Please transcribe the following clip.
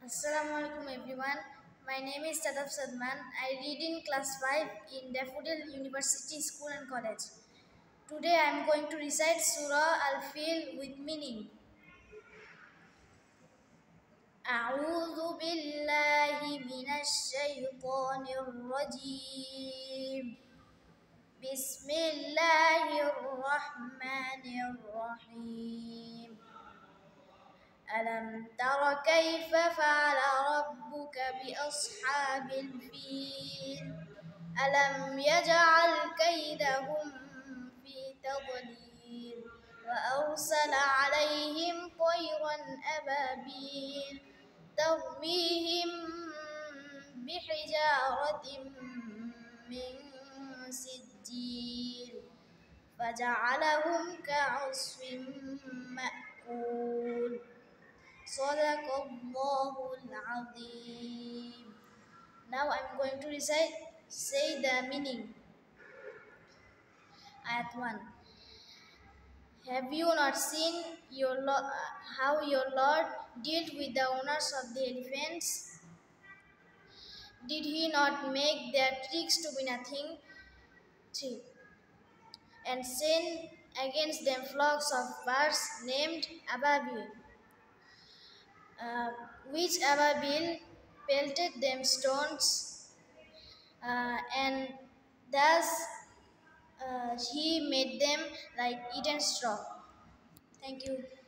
Assalamualaikum everyone. My name is Tadaf Sadman. I read in class 5 in Daffodil University School and College. Today I am going to recite Surah Al-Fil with meaning. أعوذ بالله من الشيطان الرجيم. بسم الله الرحمن الرحيم. ألم تر كيف فعل ربك بأصحاب الفيل ألم يجعل كيدهم في تضليل وأرسل عليهم طيرا أبابيل ترميهم بحجارة من سجيل فجعلهم كعصف مأكول صدق الله العظيم. Now I'm going to say the meaning. Ayat 1. Have you not seen how your Lord dealt with the owners of the elephants? Did he not make their tricks to be nothing? 3. And send against them flocks of birds named Ababil, which Ababil pelted them stones, and thus he made them like eaten straw. Thank you.